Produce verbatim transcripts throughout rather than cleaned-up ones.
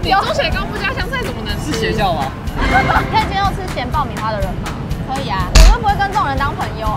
你猪血糕不加香菜怎么能吃？ 是邪教吗？ 可以接受吃咸爆米花的人吗？可以啊，我又不会跟这种人当朋友。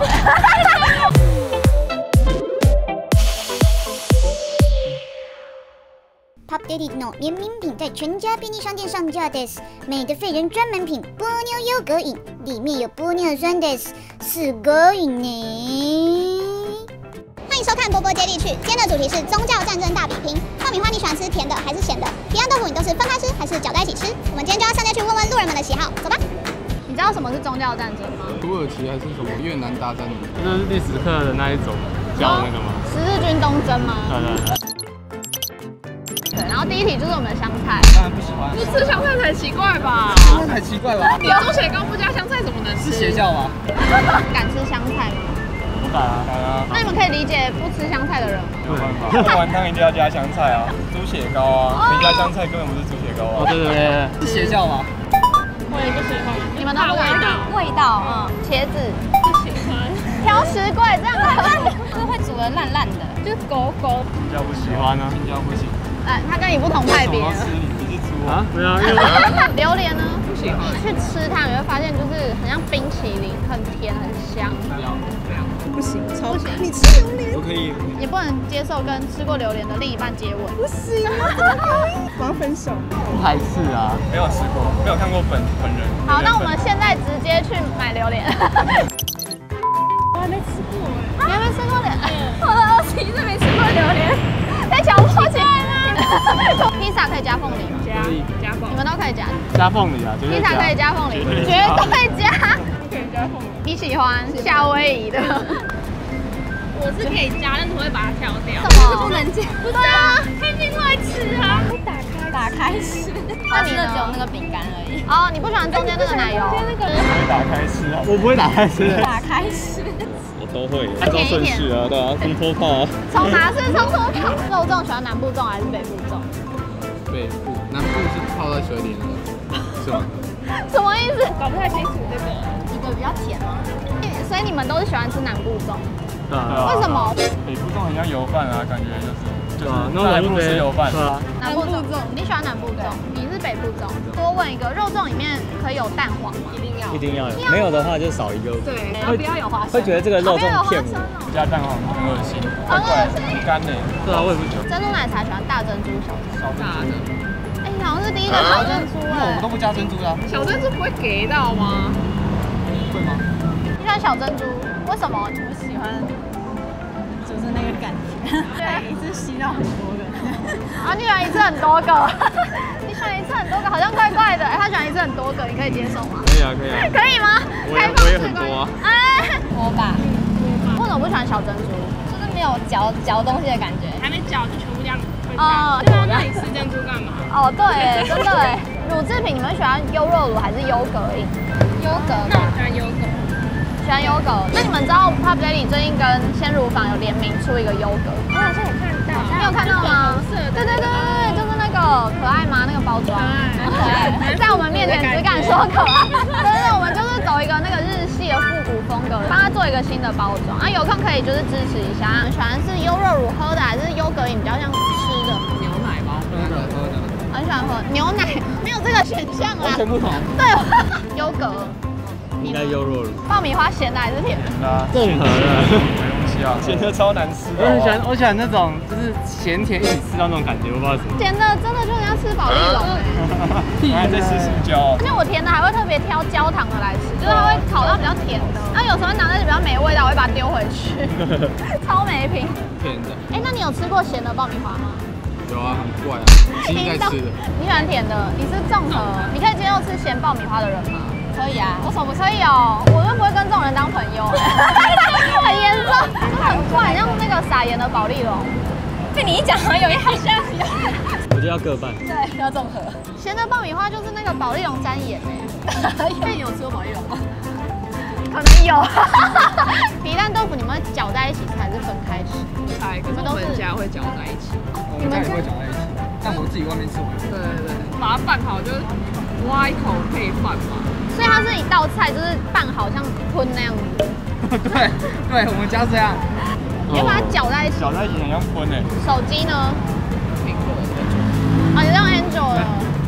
Pop Daddy の联名品在全家便利商店上架です。美的废人专门品波妞优格饮，里面有波妞酸です。すごいね。欢迎收看波波接力去，今天的主题是宗教战争大比拼。爆米花你喜欢吃甜的还是咸的？皮蛋豆腐你都是分开吃还是搅在一起吃？我们今天就要上街去问问路人们的喜好，走吧。 你知道什么是宗教战争吗？ 土耳其还是什么越南大战？ 这是历史课的那一种教那个吗？ 十字军东征吗？ 对对对。 对，然后第一题就是我们的香菜。 当然不喜欢， 不吃香菜才奇怪吧？ 那才奇怪吧？ 你猪血糕不加香菜怎么能吃？ 是邪教吗？ 敢吃香菜吗？ 不敢啊， 敢啊！ 那你们可以理解不吃香菜的人吗？ 没有办法，喝完汤一定要加香菜啊！猪血糕啊，没加香菜根本不是猪血糕啊！ 哦对对对， 是邪教吗？ 我也不喜欢。 你们都不味道， 味道，嗯，茄子不喜欢。 挑食贵这样子，就是会煮得烂烂的，就是狗狗。 青椒不喜欢啊， 青椒不行。 哎，他跟你不同派别。 吃你你是猪啊？没有，因为榴莲呢？ 不喜欢。 你去吃它，你会发现就是很像冰淇淋，很甜很香。 不要不要， 不行，超不行， 你吃榴莲我可以。 也不能接受跟吃过榴莲的另一半接吻。 不行啊，怎么可以？我要分手。 不排斥啊， 没有吃过，没有看过本本人。 好，那我们现在直接去买榴莲。 我还没吃过哎。 你还没吃过榴莲？我的二十一岁没吃过榴莲，在讲不起来吗？披萨可以加凤梨吗？ 加加凤， 你们都可以加。 加凤梨啊，绝对加。 披萨可以加凤梨，绝对加。 可以加凤梨。 你喜欢夏威夷的？ 我是可以加，但是我会把它挑掉。 什么？ 不能加。 对啊， 可以另外吃啊。会打开打开吃。 那你的只有那个饼干而已。 哦，你不喜欢中间那个奶油？ 中间那个。 不会打开吃啊！ 我不会打开吃。 打开吃。 我都会，按照顺序啊，对啊，从头泡啊。 从哪是从头泡？肉粽喜欢南部粽还是北部粽？ 北部，南部是泡在水里那个，是吗？ 什么意思？ 搞不太清楚这个。 一个比较甜吗？ 所以你们都是喜欢吃南部粽？ 对啊。 为什么？ 北部粽很像油饭啊，感觉就是就是那南部吃油饭。 对啊。 南部粽，你喜欢南部粽，你是北部粽。多问一个，肉粽里面可以有蛋黄吗？ 一定要。 一定要有，没有的话就少一个。 对，然后不要有花生。 会觉得这个肉粽骗我。 加蛋黄很恶心， 很恶心， 很干呢。 对啊，我也不觉得。 珍珠奶茶喜欢大珍珠、小珍珠。 小珍珠。 哎，你好像是第一个小珍珠哎。 我们都不加珍珠啊。 小珍珠不会给到吗？ 会吗？ 你喜欢小珍珠？为什么？ 我喜欢，就是那个感觉，对，一次吸到很多个。 啊，你喜欢一次很多个？你喜欢一次很多个，好像怪怪的。哎，他喜欢一次很多个，你可以接受吗？ 可以啊，可以啊。 可以吗？ 我也我也很多啊。 哎， 我吧， 为什么不喜欢小珍珠？ 就是没有嚼嚼东西的感觉。 还没搅就全部这样分开。 哦， 对啊，那你吃珍珠干嘛？ 哦，对，真的哎。乳制品你们喜欢优酪乳还是优格饮？ 优格那我喜欢优格。 喜欢优格。那你们知道 Pop Daddy 最近跟鲜乳坊有联名出一个优格？ 我好像有看到。 你有看到吗？ 是的。 对对对对，就是那个可爱吗？那个包装，很可爱，在我们面前只敢说可爱。对对，我们就是走一个那个日系的复古风格，帮他做一个新的包装啊。有空可以就是支持一下。你喜欢是优酪乳喝的，还是优格饮比较像吃的？ 牛奶吗？ 喝的喝的。 很喜欢喝牛奶，没有这个选项啊。 完全不同。 对，优格。 应该优酪乳。 爆米花咸的还是甜的？ 综合的。 没东西啊，咸的超难吃。 我很喜欢，我喜欢那种就是咸甜一起吃到那种感觉，我不知道什么。 甜的真的就像吃保利龙哎。 还在吃塑胶。 因为我甜的还会特别挑焦糖的来吃，就是它会烤到比较甜的。然后有时候拿那比较没味道，我会把它丢回去，超没品。 甜的。 哎，那你有吃过咸的爆米花吗？ 有啊，很怪啊，其实在吃的。 你喜欢甜的，你是综合，你可以接受吃咸爆米花的人吗？ 可以啊， 为什么不可以哦？我又不会跟这种人当朋友，很严重，就是很怪，像那个撒盐的保利龙。 被你一讲，好像有一好像有。 我觉得要各半。 对，要综合。 咸的爆米花就是那个保利龙沾盐哎。 那你有吃过保利龙吗？ 可能有。皮蛋豆腐你们搅在一起吃还是分开吃？ 开，可是我们家会搅在一起。 我们家也会搅在一起，但我自己外面吃我就。 对对对，把它拌好就是挖一口配饭嘛。 所以它是一道菜，就是拌好像吞那样子。 对对，我们家这样。 你要把它搅在一起。 搅在一起很像吞诶。 手机呢？ 苹果。 啊，你用 Android 的。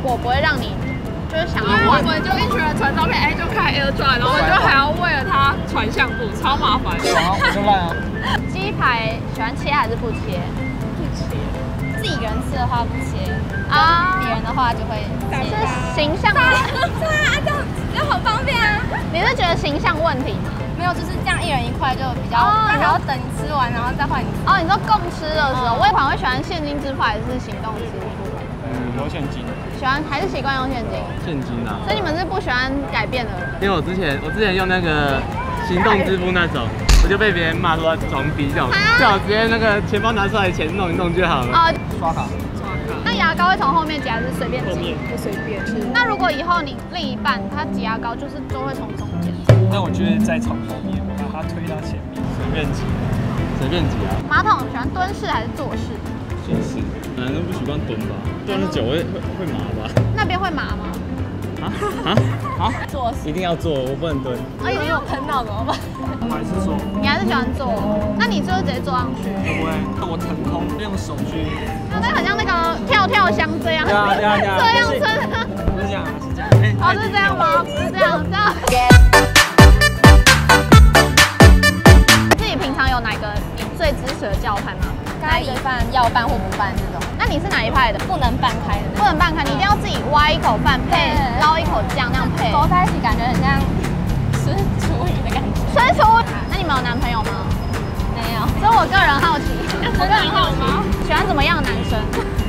果不会让你就是想要因为我换。 们就一群人传照片，哎，就开 AirDrop， 然后我们就还要为了它传相簿，超麻烦。 对啊，我就烂啊。 鸡排喜欢切还是不切？ 不切，自己一个人吃的话不切， 啊， 别人的话就会是形象。 对啊，这样这样很方便啊。 你是觉得形象问题吗？ 没有，就是这样一人一块就比较， 哦不然还要等你吃完然后再换你吃。 哦，你说共吃的时候，我也会喜欢现金支付还是行动支付？ 嗯，有现金。 喜欢还是习惯用现金？ 现金啊。 所以你们是不喜欢改变的人？ 因为我之前我之前用那个行动支付那种，我就被别人骂说装逼这种，最好直接那个钱包拿出来钱弄一弄就好了。 哦， 刷卡。 那牙膏会从后面挤还是随便挤？ 不随便吃。 那如果以后你另一半他挤牙膏，就是都会从中间。 那我觉得再从后面把它推到前面，随便挤， 随便挤啊。 马桶喜欢蹲式还是坐式？ 坐式，男生不习惯蹲吧？蹲的久会会会麻吧？ 那边会麻吗？ 啊啊啊！ 做一定要坐，我不能蹲。 哦，一定要喷到怎么办？ 我还是说你还是喜欢坐？那你是不是直接坐上去？ 会不会我腾空用手去？ 那很像那个跳跳箱这样， 对啊对啊对啊这样撑。 不是这样，是这样。哎， 哦，是这样吗？不是这样，这样。自己平常有哪个你最支持的教派吗？ 咖喱饭要拌或不拌这种， 那你是哪一派的？ 不能拌开的那种。 不能拌开，你一定要自己挖一口饭配捞一口酱那样配。 勾在一起感觉很像吃厨余的感觉。 所以说，那你们有男朋友吗？ 没有， 所以我个人好奇，我个人好奇，喜欢怎么样的男生？